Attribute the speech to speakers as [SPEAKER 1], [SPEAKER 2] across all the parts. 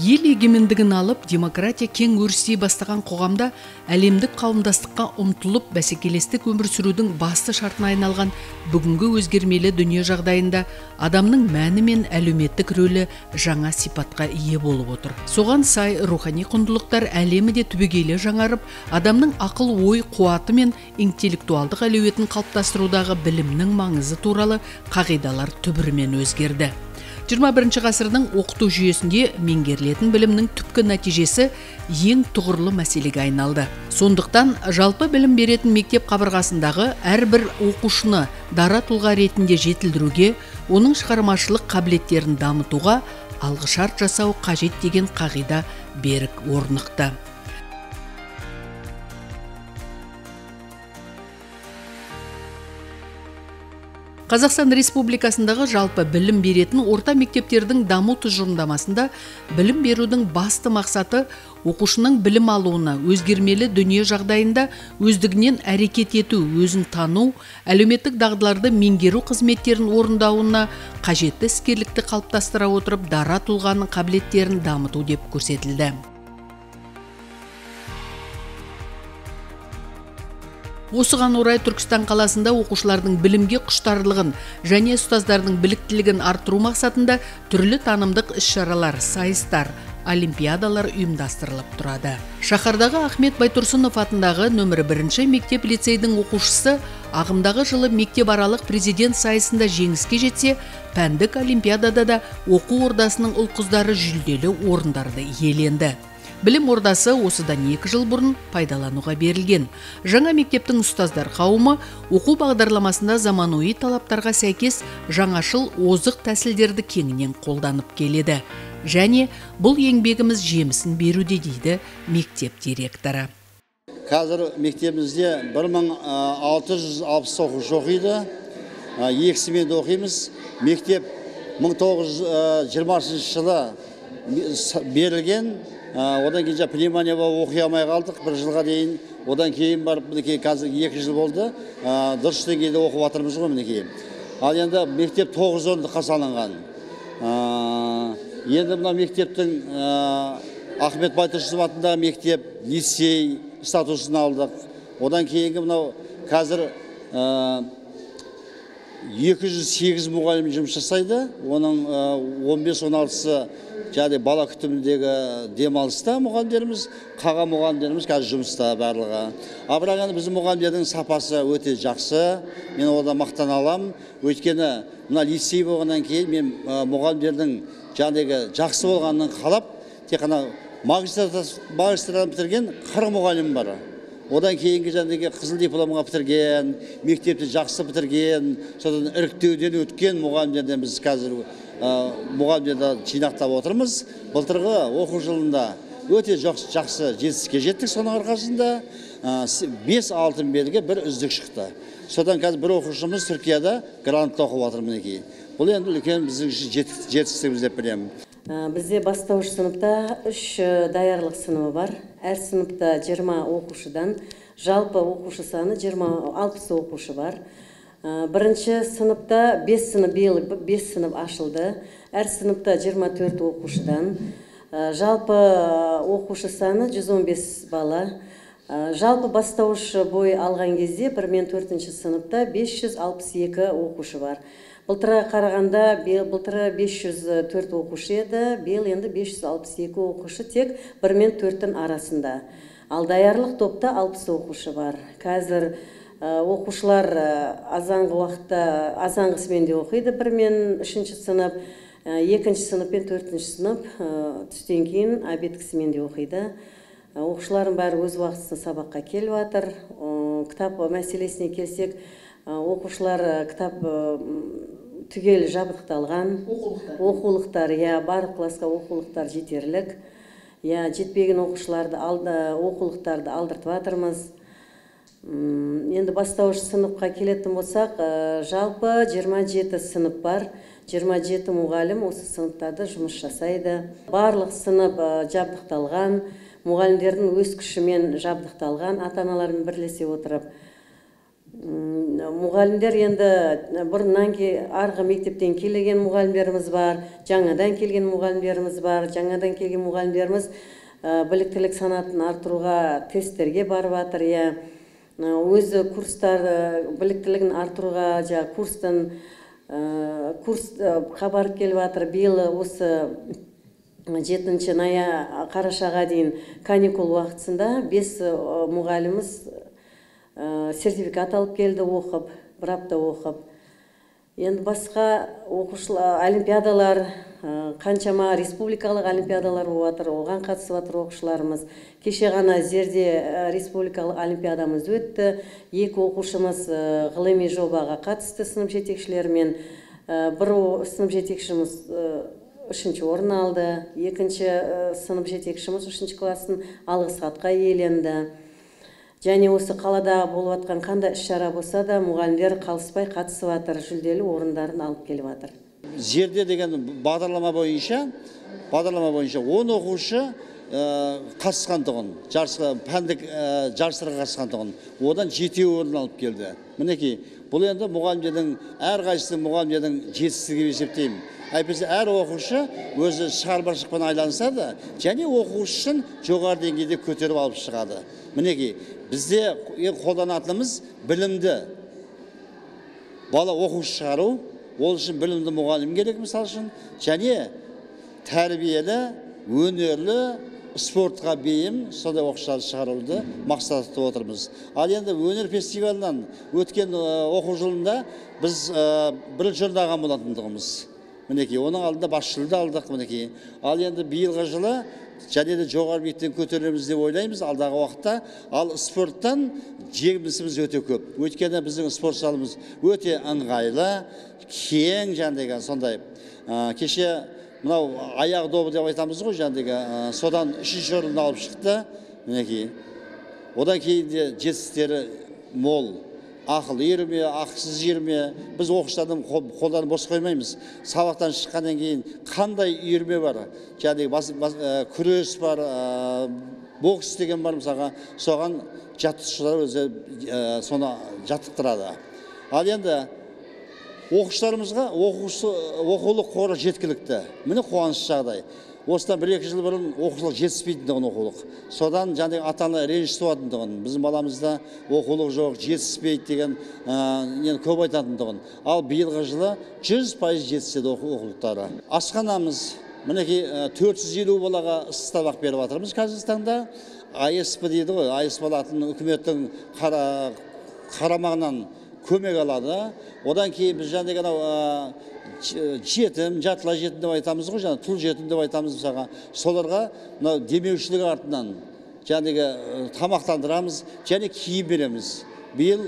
[SPEAKER 1] Ел егемендігін алып, демократия кең өрістей бастаған қоғамда әлемдік қауымдастыққа ұмтылып, бәсекелестік өмір сүрудің басты шартына айналған бүгінгі өзгермелі дүние жағдайында адамның мәні мен әлеуметтік рөлі жаңа сипатқа ие болып отыр. Соған сай рухани құндылықтар әлемі де түбегейлі жаңарып, адамның ақыл ой қуаты мен интеллектуалдық әлеуетін қалыптастырудағы білімнің маңызы туралы қағидалар түбірімен өзгерді. 21 ғасырдың оқыту жүйесінде меңгерілетін білімнің түпкі нәтижесі ең тұғырлы мәселеге айналды. Сондықтан жалпы білім беретін мектеп қабырғасындағы әрбір оқушыны дара тұлға ретінде жетілдіруге, оның шығармашылық қабілеттерін дамытуға алғышарт жасау қажет деген қағида берік орнықты. Қазақстан Республикасындағы жалпы білім беретін орта мектептердің даму тұжырымдамасында білім берудің басты мақсаты оқушының білім алуына, өзгермелі дүние жағдайында өздігінен әрекет ету, өзін тану, әлеуметтік дағдыларды меңгеру қызметтерін орындауына қажетті іскерлікті қалыптастыра отырып, дара тұлғаның қабілеттерін дамыту деп көрсетілді. Осыған орай Түркістан қаласында оқушылардың білімге құштарлығын және ұстаздардың біліктілігін арттыру мақсатында түрлі танымдық іс-шаралар, сайыстар, олимпиадалар ұйымдастырылып тұрады. Шаһардағы Ахмет Байтұрсынов атындағы нөмірі 1 мектеп-лицейдің оқушысы ағымдағы жылы мектепаралық президент сайысында жеңіске жетсе, пәндік олимпиадада да оқу ордасының ұл-қыздары жүлделі орындарды иеленді. Білім ордасы осыдан 2 жыл бұрын пайдалануға берілген. Жаңа мектептің ұстаздар қауымы оқу бағдарламасында заманауи талаптарға сәйкес жаңашыл озық тәсілдерді кеңінен қолданып келеді. Және бұл еңбегіміз жемісін беруде дейді мектеп директоры.
[SPEAKER 2] Қазір мектебімізде 1660 оқушы оқиды. 2 сменада оқимыз. Мектеп 1920 жылы берілген. Одан кейін пневмония болып оқи алмай қалдық 1 жылға дейін. Одан кейін барып қазір 2 жыл болды. Дұрыс деңгейде оқып жатырмыз ғой мінекей. Ал енді мектеп 9-10-ға салынған. Енді мына мектептің Ахмет Байтұрсынов атындағы мектеп, лицей статусын алдық. Одан кейінгі мынау қазір 208 мұғалім жұмыс жасайды. Оның 15-16-сы және бала күтіміндегі демалыста мұғалімдеріміз, қалған мұғалімдеріміз қазір жұмыста барлығы. Бірақ енді біздің мұғалімдердің сапасы өте жақсы. Мен одан мақтан алам. Өйткені мына лицей болғаннан кейін мен мұғалімдердің жақсы болғанын қалап, тек қана магистратураны бітірген 40 мұғалім бар. Одан кейінгі қызыл дипломға бітірген, мектепті жақсы бітірген, содан іріктеуден өткен мұғалімдерден біз қазір мұғалімдерді жинақтап отырмыз. Былтырғы оқу жылында өте жақсы жетістікке жеттік. Соның арқасында 5 алтын белгі, 1 үздік шықты. Содан қазір бір оқушымыз Түркияда грантта оқып жатыр мінекей. Бұл енді үлкен біздің жетістігіміз деп білемін.
[SPEAKER 3] Бізде бастауыш сыныпта 3 даярлық сыныбы бар. Әр сыныпта 20 оқушыдан, жалпы оқушы саны 60 оқушы бар. Бірінші сыныпта 5 сынып ашылды. Әр сыныпта 24 оқушыдан. Жалпы оқушы саны 115 бала. Жалпы бастауыш бой алған кезде 1-4 сыныпта 562 оқушы бар. Былтырға қарағанда былтыры 504 оқушы еді, биыл енді 562 оқушы тек 1-4 арасында. Ал даярлық топта 60 оқушы бар. Қазір оқушылар азанғы уақытта азанғы сменде оқиды. 1-3 сынып, 2 сынып пен 4 сынып түстен кейін обедкі сменде оқиды. Оқушылардың бәрі өз уақытысында сабаққа келіп жатыр. Кітап мәселесіне келсек, оқушылар кітап түгел жабдықталған. Оқулықтар, барлық классқа оқулықтар жетерлік. Жетпеген оқулықтарды алдыртып жатырмыз. Енді бастауыш сыныпқа келетін болсақ, жалпы 27 сынып бар. 27 мұғалім осы сыныптарда жұмыс жасайды. Барлық сынып жабдықталған, мұғалімдердің өз күшімен жабдықталған, ата-аналармен бірлесе отырып мұғалімдер енді бұрыннан арғы мектептен келген мұғалімдеріміз бар, жаңадан келген мұғалімдеріміз бар. Жаңадан келген мұғалімдеріміз біліктілік санатын арттыруға тесттерге барып жатыр. Өзі курстар біліктілігін арттыруға курс қабарып келіп жатыр. Биыл осы 7 қарашаға дейін каникул уақытысында 5 мұғаліміз сертификат алып келді, оқып, бір апта оқып. Енді басқа оқушылар олимпиадалар, қаншама республикалық олимпиадалар болып жатыр, оған қатысып жатыр оқушыларымыз. Кеше ғана Зерде республикалық олимпиадамыз өтті. 2 оқушымыз ғылыми жобаға қатысты сынып жетекшілерімен. Бір сынып жетекшіміз 3-ші орын алды, 2-ші сынып жетекшіміз 3-ші классын алғыс хатқа иеленді. Және осы қалада болып жатқан қандай іс-шара болса да мұғалімдер қалыспай қатысып жатыр, жүлделі орындарын алып келіп жатыр.
[SPEAKER 2] Зерде деген бағдарлама бойынша 10 оқушы қатысқан тұғын, пәндік жарыстарға қатысқан тұғын. Одан 7 орын алып келді. Мінекей, бұл енді мұғалімдердің, әрқайсысы мұғалімдердің жетістігі деп есептеймін. Әйтпесе әр оқушы өзі шығармашылықпен айланса да, және оқушысын жоғары деңгейде көтеріп алып шығады. Мінекей, бізде қолданатынымыз білімді бала оқушы шығару, ол үшін білімді мұғалім керек мысал үшін, және тәрбиелі, өнерлі, спортқа бейім сондай оқушыларды шығаруды мақсат тұтып отырмыз. Ал енді өнер фестивалынан өткен оқу жылында біз бірінші орын алған болатындығымыз. Мінекей, оның алдында бас жүлде алдық. Мінекей, ал енді биылғы жылы және де жоғары биіктен көтереміз деп ойлаймыз алдағы уақытта. Ал спорттан жеңісіміз өте көп. Өйткені біздің спорт залымыз өте ыңғайлы, кең жандегі сондай. Кеше мынау аяқ добы деп айтамыз ғой жандегі, содан 3-ші орын алып шықты. Мінекей, одан кейін де жетістіктері мол. Ақыл ерме, ақсыз ерме, біз оқушылардың қолдарын бос қоймаймыз. Сабақтан шыққаннан кейін қандай үйірме бар? Жәдегі күрес бар, бокс деген бар мысалға, соған жаттықтырушылар өзі соны жаттықтырады. Ал енді оқушыларымызға оқулық қоры жеткілікті. Міне қуаныш жағдай. Осыдан 1-2 жыл бұрын оқушылық жетіспейтіндігін оқулық. Содан жаңағы ата-ана реніш туатындығын, біздің баламызда оқулық жоқ, жетіспейді деген көп айтатындығын. Ал биылғы жылы 100% жетіседі оқулықтары. Асханамыз, мінекей 450 балаға ыстық тамақ беріп жатырмыз қазіргі таңда. АСП дейді ғой, АСП алатын үкіметтің қарамағынан көмек алады. Одан кейін біз жаңағы жетім, жартылай жетім деп айтамыз ғой, жаңа тұл жетім деп айтамыз мысалға. Соларға демеушілік артынан жаңағы тамақтандырамыз, және киім береміз. Биыл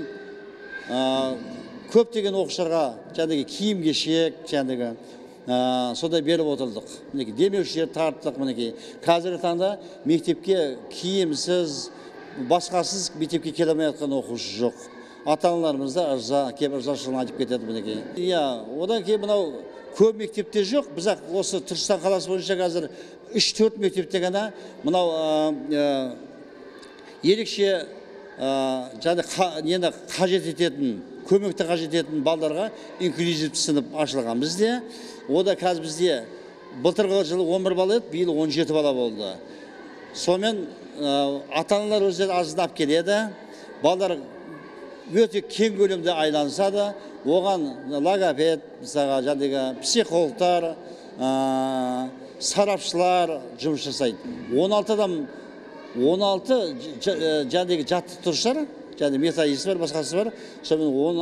[SPEAKER 2] көптеген оқушыларға жаңағы киім кешек, жаңағы сондай беріп отырдық. Мінекей демеушілер тарттық. Мінекей қазіргі таңда мектепке киімсіз, басқасыз мектепке келе алмай жатқан оқушы жоқ. Ата-аналарымыз да кейбір ырзашылығын айтып кетеді мінекей. Одан кейін мынау көп мектепте жоқ. Біз осы Түркістан қаласы бойынша қазір 3-4 мектепте ғана мынау ерекше қажет ететін, көмекті қажет ететін балдарға инклюзивті сынып ашылған бізде. Ода қазір бізде былтырғы жылы 11 бала еді, биыл 17 бала болды. Сонымен ата-аналар өздері азынап келеді. Балдар өте кең көлемде айланысады. Оған логопед, психологтар, сарапшылар жұмыс жасайды. 16 адам, 16 жаттықтырушылар, методист бар, басқасы бар. Сонымен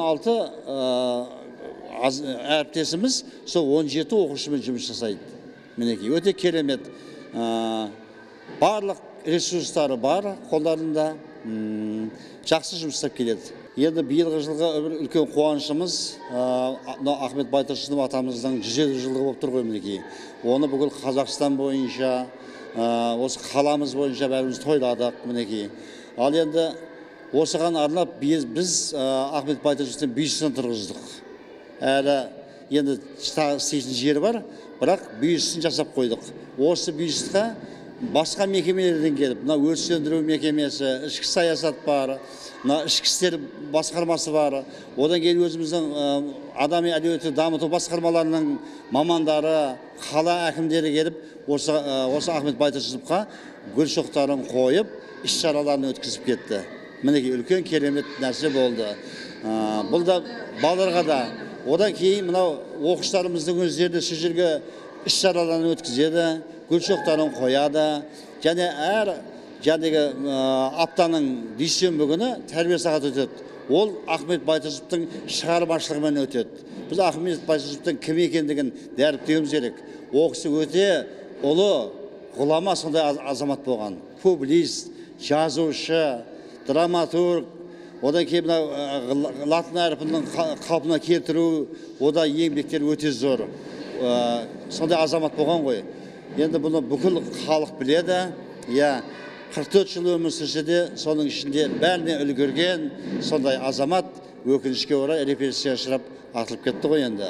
[SPEAKER 2] 16 әріптесіміз сол 17 оқушымен жұмыс жасайды. Мінекей, өте керемет. Барлық ресурстары бар қолдарында, жақсы жұмыстап келеді. Енді биылғы жылға үлкен қуанышымыз Ахмет Байтұрсынов атамыздың 150 жылдығы болып тұр ғой мінекей. Оны бүкіл Қазақстан бойынша, осы қаламыз бойынша бәріміз тойладық мінекей. Ал енді осыған арнап біз Ахмет Байтұрсыновтың бюстін тұрғыздық. Әлі енді істейтін жері бар, бірақ бюстін жасап қойдық. Осы бюстқа басқа мекемелерден келіп, мына өрт сөндіру мекемесі, ішкі саясат бар, мына ішкі істер басқармасы бар, одан кейін өзіміздің адами әлеуетті дамыту басқармаларының мамандары, қала әкімдері келіп, осы Ахмет Байтұрсыновқа гүл шоқтарын қойып, іс-шараларын өткізіп кетті. Мінекей үлкен керемет нәрсе болды. Бұл да балаларға да, одан кейін мынау оқушыларымыздың өздері сол жерге іс-шараларын өткізеді, гүл шоқтарын қояды, және әр аптаның дүйсенбі күні тәрбие сағаты өтеді. Ол Ахмет Байтұрсыновтың шығармашылығымен өтеді. Біз Ахмет Байтұрсыновтың кім екендігін дәріптеуіміз керек. Ол кісі өте ұлы, ғұлама сондай азамат болған. Публицист, жазушы, драматург, одан кейін латын әрпінің қалпына келтіру, ода еңбектер өте зор. Сондай азамат болған ғой. Енді бұны бүкіл халық біледі. 44 жыл өмір сүрсе де, соның ішінде бәріне үлгерген сондай азамат өкінішке орай репрессияға ұшырап атылып кетті ғой енді.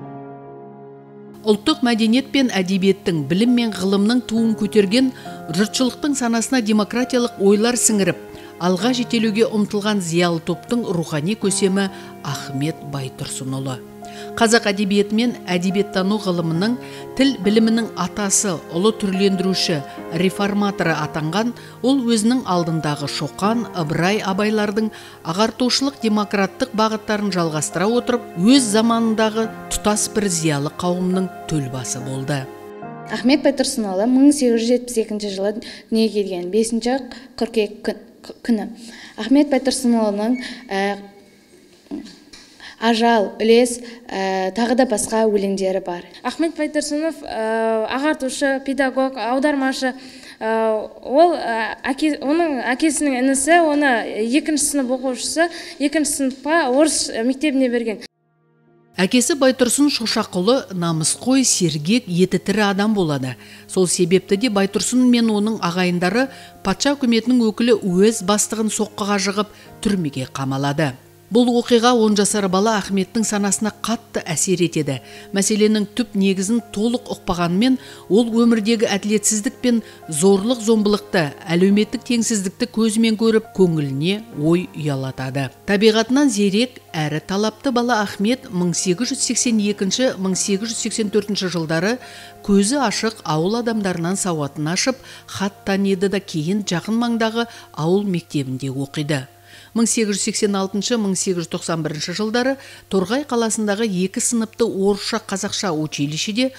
[SPEAKER 1] Ұлттық мәдениет пен әдебиеттің, білім мен ғылымның туын көтерген, жұртшылықтың санасына демократиялық ойлар сіңіріп, алға жетелеуге ұмтылған зиялы топтың рухани көсемі Ахмет Байтұрсынұлы. Қазақ әдебиеті мен әдебиеттану ғылымының, тіл білімінің атасы, ұлы түрлендіруші, реформаторы атанған, ол өзінің алдындағы Шоқан, Ыбырай абайлардың ағартушылық демократтық бағыттарын жалғастыра отырып, өз заманындағы тұтас бір зиялы қауымның төлбасы болды.
[SPEAKER 4] Ахмет Байтұрсынұлы 1872 жылы дүниеге келген 5 қыркүйек күні. Ахмет Байтұрсынұлының ажал, үлес, тағы да басқа өлеңдері бар.
[SPEAKER 5] Ахмет Байтұрсынов ағартушы, педагог, аудармашы. Оның әкесінің інісі, оны 2-ші сынып оқушысы, 2-ші сыныпқа орыс мектебіне берген.
[SPEAKER 1] Әкесі Байтұрсын Шошақұлы намысқой, сергек, еті тірі адам болады. Сол себепті де Байтұрсын мен оның ағайындары патша үкіметінің өкілі өз бастығын соққыға жығып, түрмеге қамалады. Бұл оқиға 10 жасар бала Ахметтің санасына қатты әсер етеді. Мәселенің түп негізін толық ұқпағанмен, ол өмірдегі әділетсіздік пен зорлық зомбылықты, әлеуметтік теңсіздікті көзімен көріп, көңіліне ой ұялатады. Табиғатынан зерек әрі талапты бала Ахмет 1882-1884 жылдары көзі ашық ауыл адамдарынан сауатын ашып, хат таниды да кейін жақын маңдағы ауыл мектебінде оқиды. 1886-1891 жылдары Торғай қаласындағы 2 сыныпты орысша-қазақша училищеде,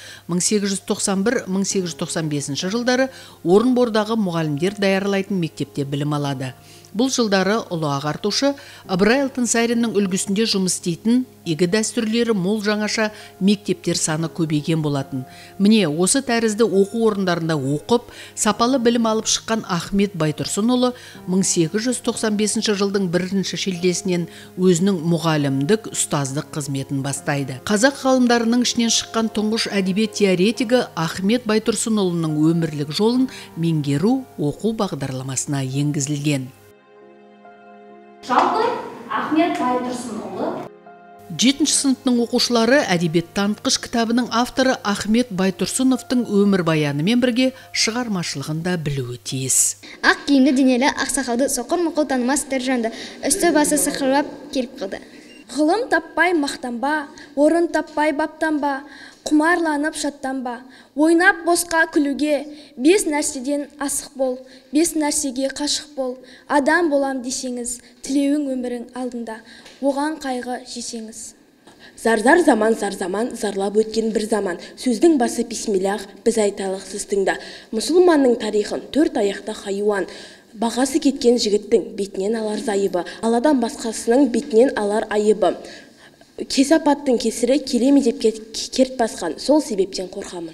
[SPEAKER 1] 1891-1895 жылдары Орынбордағы мұғалімдер даярлайтын мектепте білім алады. Бұл жылдары ұлы ағартушы Ыбырай Алтынсариннің үлгісінде жұмыс істейтін, игі дәстүрлері мол жаңаша мектептер саны көбейген болатын. Міне, осы тәрізді оқу орындарында оқып, сапалы білім алып шыққан Ахмет Байтұрсынұлы 1895 жылдың 1-ші шілдесінен өзінің мұғалімдік, ұстаздық қызметін бастайды. Қазақ ғалымдарының ішінен шыққан тұңғыш әдебиет теоретигі Ахмет Байтұрсынұлының өмірлік жолын меңгеру оқу бағдарламасына енгізілген.
[SPEAKER 6] Жалпы Ахмет Байтұрсынұлы
[SPEAKER 1] 7-ші сыныптың оқушылары әдебиет танытқыш кітабының авторы Ахмет Байтұрсыновтың өмірбаянымен бірге шығармашылығында білуі тиіс.
[SPEAKER 7] Ақ киімді денелі ақсақалды соқыр-мұқыл танымас тір жанды, үсті басы сықырлап келіп қалды.
[SPEAKER 8] Ғылым таппай мақтанба, орын таппай баптанба, құмарланып шаттанба, ойнап босқа күлуге, 5 нәрседен асық бол, 5 нәрсеге қашық бол, адам болам десеңіз, тілеуің өмірің алдында, оған қайғы жесеңіз.
[SPEAKER 9] Зарзар заман, зар заман, зарлап өткен бір заман, сөздің басы бисмиллах, біз айталық сіздің. Мұсылманның тарихын 4 аяқты хайуан, бағасы кеткен жігіттің бетінен алар зайыбы, аладан басқасының бетінен алар айыбы. Кесапаттың кесірі келеме деп керт басқан, сол себептен қорқамын.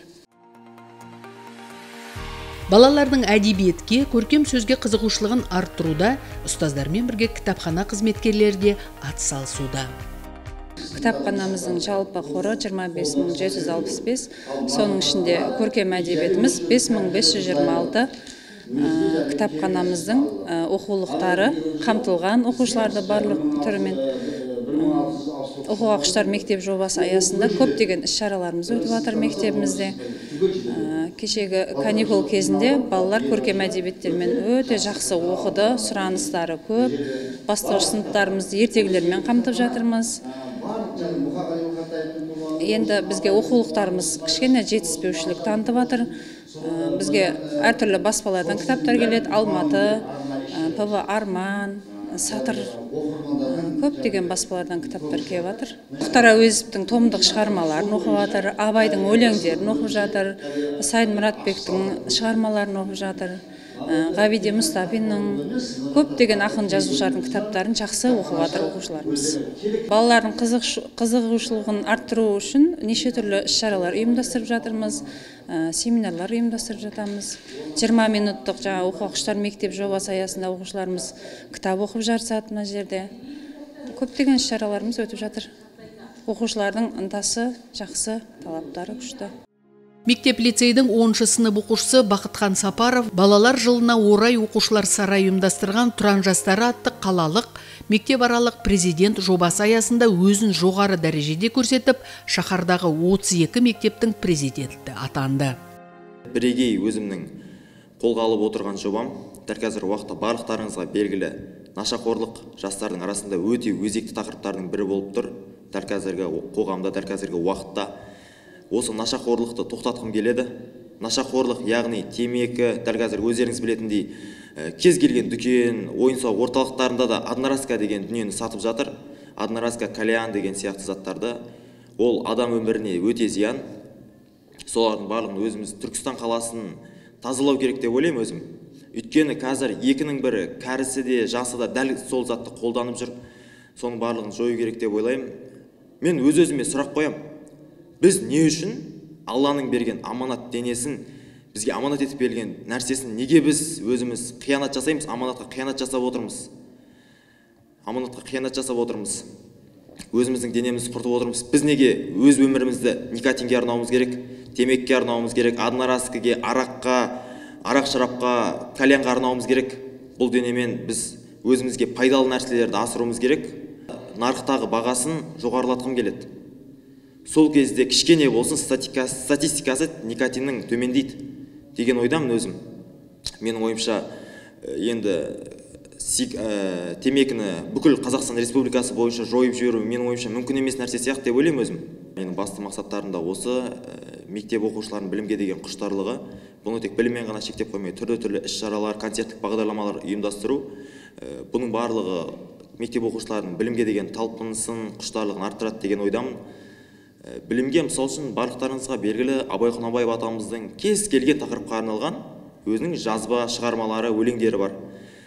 [SPEAKER 1] Балалардың әдебиетке, көркем сөзге қызығушылығын арттыруда, ұстаздармен бірге кітапхана қызметкерлері де атсалысуда.
[SPEAKER 10] Кітапханамыздың жалпы қоры 25765, соның ішінде көркем әдебиетіміз 5526. Кітапханамыздың оқулықтары қамтылған, оқушыларды барлық түрімен оқуға құштар мектеп жобасы аясында көптеген іс-шараларымыз өтіп жатыр мектебімізде. Кешегі каникул кезінде балалар көркем әдебиеттермен өте жақсы оқыды, сұраныстары көп. Бастауыш сыныптарымызды ертегілермен қамтып жатырмыз. Енді бізге оқулықтарымыз кішкене жетіспеушілік танытып жатыр. Бізге әртүрлі баспалардан кітаптар келеді. Алматы, ПВ Арман, Сатыр, көптеген баспалардан кітаптар келіп жатыр. Мұхтар Әуезовтің томдық шығармаларын оқып жатыр, Абайдың өлеңдерін оқып жатыр, Сайын Мұратбектің шығармаларын оқып жатыр, Ғабиде Мұстафиннің, көптеген ақын жазушылардың кітаптарын жақсы оқып жатыр оқушыларымыз. Балалардың қызығушылығын арттыру үшін неше түрлі іс-шаралар ұйымдастырып жатырмыз, семинарлар ұйымдастырып жатамыз. 20 минуттық оқуға құштар мектеп жобасы аясында оқушыларымыз кітап оқып жарысады мына жерде. Көптеген іс-шараларымыз өтіп жатыр. Оқушылардың ынтасы жақсы, талаптары күшті.
[SPEAKER 1] Мектеп-лицейдің 10-шы сынып оқушысы Бақытхан Сапаров балалар жылына орай оқушылар сарайы ұйымдастырған Тұран жастары атты қалалық мектеп-аралық президент жобасы аясында өзін жоғары дәрежеде көрсетіп, шаһардағы 32 мектептің президенті атанды.
[SPEAKER 11] Бірегей өзімнің қолға алып отырған жобам, дәл қазір уақытта барлықтарыңызға белгілі нашақорлық жастардың арасында өте өзекті тақырыптардың бірі болып тұр. Дәл қазіргі қоғамда, дәл қазіргі уақытта осы нашақорлықты тоқтатқым келеді. Нашақорлық, яғни темекі, дәл қазір өздеріңіз білетіндей, кез келген дүкен, ойын-сауық орталықтарында да одноразка деген дүниені сатып жатыр. Одноразка, кальян деген сияқты заттарды. Ол адам өміріне өте зиян. Солардың барлығын өзіміз Түркістан қаласын тазалау керек деп ойлаймын өзім. Өйткені қазір екінің бірі, кәрісі де, жасы да дәл сол затты қолданып жүр. Соның барлығын жою керек деп ойлаймын. Мен өз-өзіме сұрақ қоям. Біз не үшін Алланың берген аманат денесін, бізге аманат етіп берген нәрсесін неге біз өзіміз қиянат жасаймыз, аманатқа қиянат жасап отырмыз? Аманатқа қиянат жасап отырмыз. Өзіміздің денемізді құртып отырмыз. Біз неге өз өмірімізді никотинге арнауымыз керек, темекке арнауымыз керек, одноразкіге, араққа, арақ шарапқа, кальянға арнауымыз керек? Бұл денемен біз өзімізге пайдалы нәрселерді асыруымыз керек. Нарықтағы бағасын жоғарылатқым келеді. Сол кезде кішкене болсын статистикасы никотиннің төмендейді деген ойдамын өзім. Менің ойымша енді темекіні бүкіл Қазақстан Республикасы бойынша жойып жіберу менің ойымша мүмкін емес нәрсе сияқты деп ойлаймын өзім. Менің басты мақсаттарым да осы мектеп оқушыларының білімге деген құштарлығы. Бұны тек біліммен ғана шектеп қоймай, түрлі іс-шаралар, концерттік бағдарламалар ұйымдастыру. Бұның барлығы мектеп оқушыларының білімге деген талпынысын, құштарлығын арттырады деген ойдамын. Білімге мысал үшін барлықтарыңызға белгілі Абай Құнанбаев атамыздың кез келген тақырыпқа арналған өзінің жазба шығармалары, өлеңдері бар.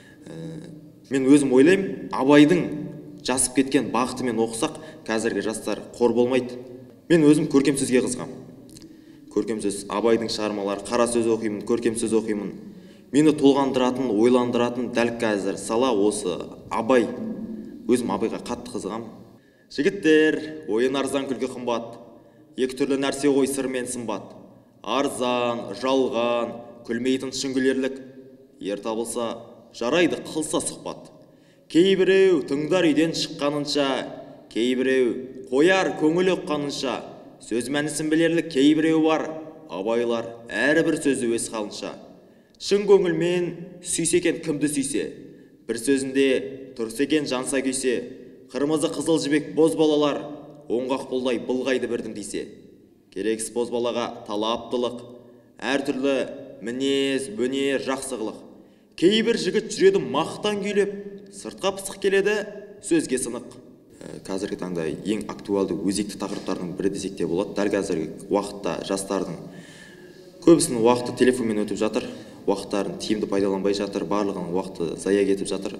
[SPEAKER 11] Мен өзім ойлаймын, Абайдың жасып кеткен бағытымен оқысақ, қазіргі жастар қор болмайды. Мен өзім көркем сөзге қызығам. Көркем сөз, Абайдың шығармалары, қара сөз оқимын, көркем сөз оқимын. Мені толғандыратын, ойландыратын дәл қазір сала осы Абай. Өзім Абайға қатты қызығам. Жігіттер, ойын арзан, күлкі қымбат. Екі түрлі нәрсе ғой сыр мен сымбат. Арзан, жалған, күлмейтін шүңгілерлік. Ер табылса, жарайды қылса сұхбат. Кейбіреу тыңдар үйден шыққанынша, кейбіреу қояр көңілі ұққанынша. Сөз мәнісін білерлік кейбіреу бар, абайлар әрбір сөзі өз қалынша. Шын көңілмен сүйсекен кімді сүйсе, бір сөзінде тұрсекен жанса күйсе, қырмызы қызыл жібек боз балалар, оңғақ болдай былғайды бірдің дейсе. Керексіз боз балаға талаптылық, әртүрлі мінез, өнер, жақсылық. Кейбір жігіт жүреді мақтан күйлеп, сыртқа пысық келеді, сөзге сынық. Қазіргі таңда ең актуалды өзекті тақырыптардың бірі десек те болады. Дәл қазіргі уақытта жастардың көбісінің уақыты телефонмен өтіп жатыр, уақыттарын тиімді пайдаланбай жатыр, барлығының уақыты зая кетіп жатыр.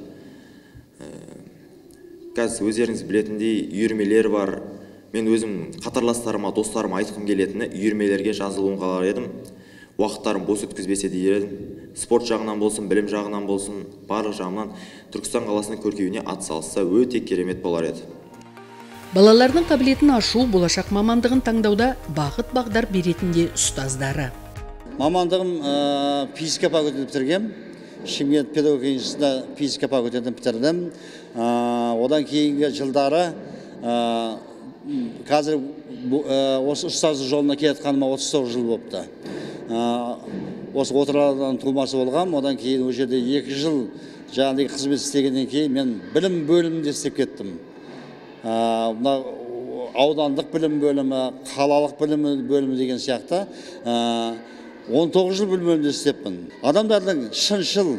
[SPEAKER 11] Қазір өздеріңіз білетіндей үйірмелер бар. Мен өзім қатарластарыма, достарыма айтқым келетіні үйірмелерге жазылуын қалар едім. Уақыттарын бос өткізбесе де едім. Спорт жағынан болсын, білім жағынан болсын, барлық жағынан Түркістан қаласының көркеюіне атсалысса өте керемет болар еді.
[SPEAKER 1] Балалардың қабілетін ашу, болашақ мамандығын таңдауда бағыт-бағдар беретінде ұстаздары.
[SPEAKER 2] Мамандығым физика факультетін бітіргем. Шымкент педагогика институтында физика факультетін бітірдім. Одан кейінгі жылдары қазір осы ұстаздық жолына келатқаныма 39 жыл болыпты. Осы Отырардан тумасы болғам, одан кейін ол жерде 2 жыл жаңағыдай қызмет істегеннен кейін мен білім бөлімінде істеп кеттім. Мына аудандық білім бөлімі, қалалық білім бөлімі деген сияқты 19 жыл білім бөлімінде істеппін. Адамдардың шыншыл,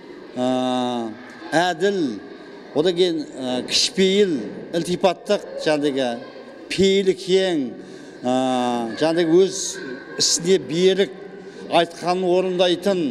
[SPEAKER 2] әділ, одан кейін кішіпейіл, ілтипаттық, жаңағыдай пейілі кең, жаңағыдай өз ісіне берік, айтқанын орындайтын,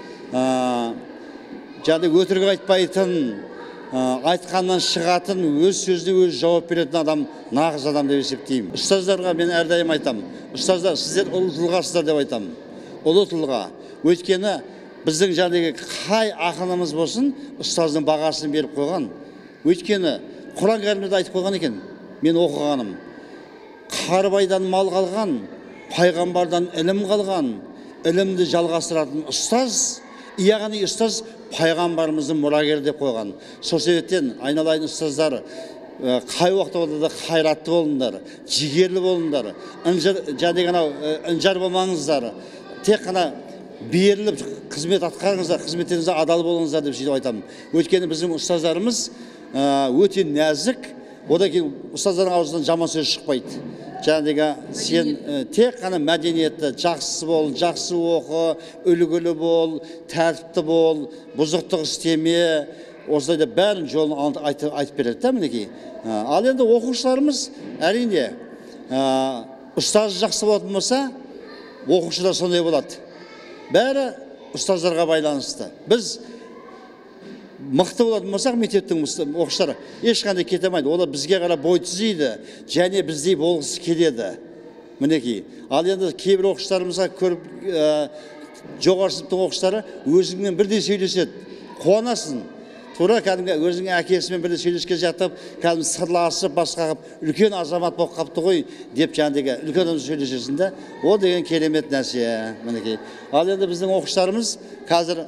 [SPEAKER 2] жаңағыдай өтірік айтпайтын, айтқаннан шығатын, өз сөзіне өз жауап беретін адам нағыз адам деп есептеймін. Ұстаздарға мен әрдайым айтам, ұстаздар, сіздер ұлы тұлғасыздар деп айтам. Ұлы тұлға. Өйткені біздің жаңағыдай қай ақынымыз болсын, ұстаздың бағасын беріп қойған. Өйткені Құран кәрімде айтып қойған екен, мен оқығаным. Қарбайдан мал қалған, пайғамбардан ілім қалған, ілімді жалғастыратын ұстаз, яғни ұстаз пайғамбарымыздың мұрагері деп қойған. Сол себептен айналайын ұстаздар, қай уақытта болса да қайратты болыңдар, жігерлі болыңдар, ынжар болмаңыздар, тек қана беріліп қызмет атқарыңыздар, қызметтеріңізде адал болыңыздар деп сөйтіп айтамын. Өйткені біздің ұстаздарымыз өте нәзік, одан кейін ұстаздардың аузынан жаман сөз шықпайды. Жаңағыдай сен тек қана мәдениетті, жақсы бол, жақсы оқы, үлгілі бол, тәртіпті бол, бұзықтық істеме, осылайда бәрін жолын айтып береді да мінекей. Ал енді оқушыларымыз әрине ұстаз жақсы болатын болса, оқушы да сондай болады. Бәрі ұстаздарға байланысты. Біз мықты болатын болсақ, мектептің оқушылары ешқандай кете алмайды. Олар бізге қарап бой түзейді, және біздей болғысы келеді. Мінекей. Ал енді кейбір оқушыларымызға көріп, жоғары сыныптың оқушылары өзіңмен бірдей сөйлеседі. Қуанасың. Тура кәдімгі өзіңнің әкесімен бірдей сөйлескен жақтап, кәдімгі сырласып, басқа қып, үлкен азамат болып қапты ғой деп жаңағыдай үлкен адаммен сөйлесесің де, ол деген керемет нәрсе. Мінекей. Ал енді біздің оқушыларымыз қазір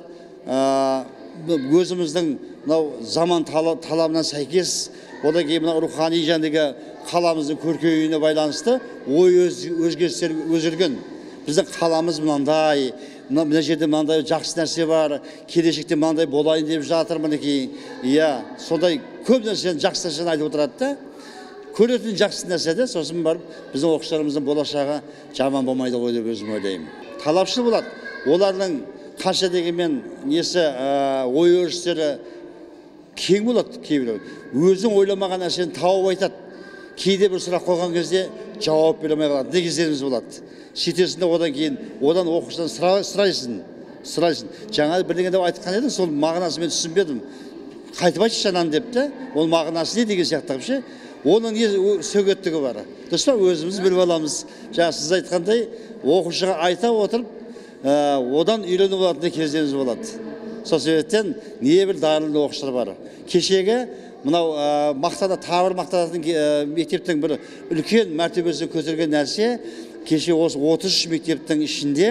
[SPEAKER 2] өзіміздің заман талабына сәйкес, одан кейін рухани жаңағы қаламыздың көркеюіне байланысты ой өзгерістер өзгерген. Біздің қаламыз мынандай, мына жерде мынандай жақсы нәрсе бар, келешекте мынандай болайын деп жатыр мінекей. Иә, сондай көп нәрсені жақсы нәрсені айтып отырады да. Көретін жақсы нәрсе де, сосын барып біздің оқушыларымыздың болашағы жаман болмайды ғой деп өзім ойлаймын. Талапшыл болады. Олардың қанша дегенмен несі ой өрістері кең болады кейбір. Өзің ойламаған нәрсені тауып айтады. Кейде бір сұрақ қойған кезде жауап бере алмай қалады. Не кездеріміз болады. Сөйтесің де одан кейін одан оқушыдан сұрайсың. Жаңа бірдеңе деп айтқан едің, сол мағынасын мен түсінбедім. Қайтып айтшы жанан депті. Ол мағынасы не деген сияқты ше. Оның не сөгеттігі бар. Дұрыс па? Өзіміз біліп аламыз. Жаңа сіз айтқандай оқушыға айта отырып одан үйреніп алатын кездеріміз болады. Сол себептен небір дарынды оқушылар бар. Кешегі мынау табыр мақтанатын мектептің бір үлкен мәртебесін көтерген нәрсе, кеше осы 33 мектептің ішінде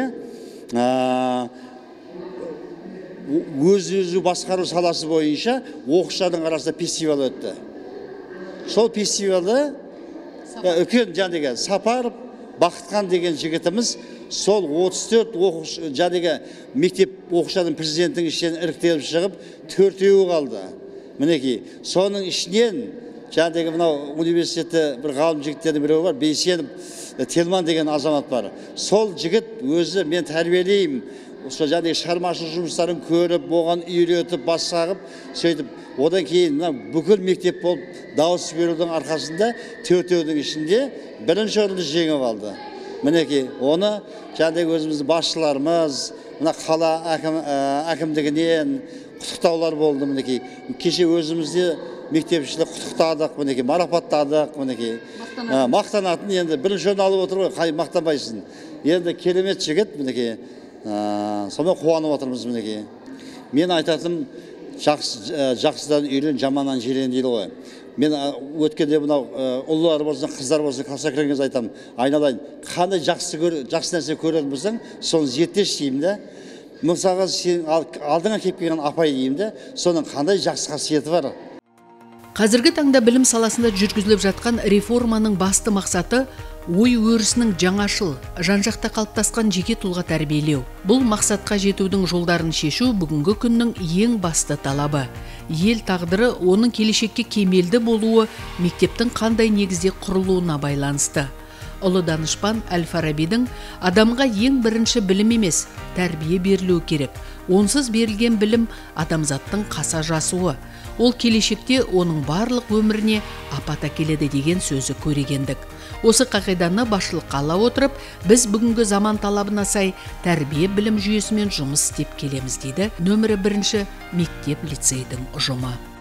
[SPEAKER 2] өз-өзі басқару саласы бойынша оқушылардың арасында фестиваль өтті. Сол фестивальді үлкен жаңағы Сапаров Бақытхан деген жігітіміз сол 34 оқушы жаңағы мектеп оқушыларының президенттің ішінен іріктеліп шығып 4-еуі қалды. Мінекей, соның ішінен жаңағы мынау университетте бір ғалым жігіттердің біреуі бар, Бейсенов Телман деген азамат бар. Сол жігіт өзі мен тәрбиелеймін, сол жаңағы шығармашылық жұмыстарын көріп, оған үйретіп, бас сағып, сөйтіп, одан кейін бүкіл мектеп болып дауыс берудің арқасында 4-еудің ішінде бірінші орынды жеңіп алды. Мінекей, оны жаңағы өзіміздің басшыларымыз, мына қала әкімдігінен құттықтаулар болды. Мінекей, кеше өзімізде мектепшілік құттықтадық, мінекей, марапаттадық, мінекей. Мақтанатын енді бірінші орын алып отыр ғой, қай мақтанбайсың. Енді керемет жігіт, мінекей. Сонымен қуанып отырмыз, мінекей. Мен айтатым, жақсыдан үйрен, жаманнан жирен дейді ғой. Мен өткенде мынау ұлылар болсын, қыздар болсын, қалсакеріңіз айтам, айналайын, қандай жақсы нәрсе көретін болсаң, соны зерттеші деймін де. Мысалға сен алдыңа келіп келген апай деймін де, соның қандай жақсы қасиеті бар.
[SPEAKER 1] Қазіргі таңда білім саласында жүргізіліп жатқан реформаның басты мақсаты ой өрісінің жаңашыл, жан-жақта қалыптасқан жеке тұлға тәрбиелеу. Бұл мақсатқа жетудің жолдарын шешу бүгінгі күннің ең басты талабы. Ел тағдыры оның келешекке кемелді болуы мектептің қандай негізде құрылуына байланысты. Ұлы данышпан Әл-Фарабидің адамға ең бірінші білім емес, тәрбие берілуі керек. Онсыз берілген білім адамзаттың қаса жасуы. Ол келешекте оның барлық өміріне апат әкеледі деген сөзі көрегендік. Осы қағиданы басшылыққа ала отырып, біз бүгінгі заман талабына сай тәрбие білім жүйесімен жұмыс істеп келеміз дейді нөмірі 1 мектеп лицейдің ұжымы.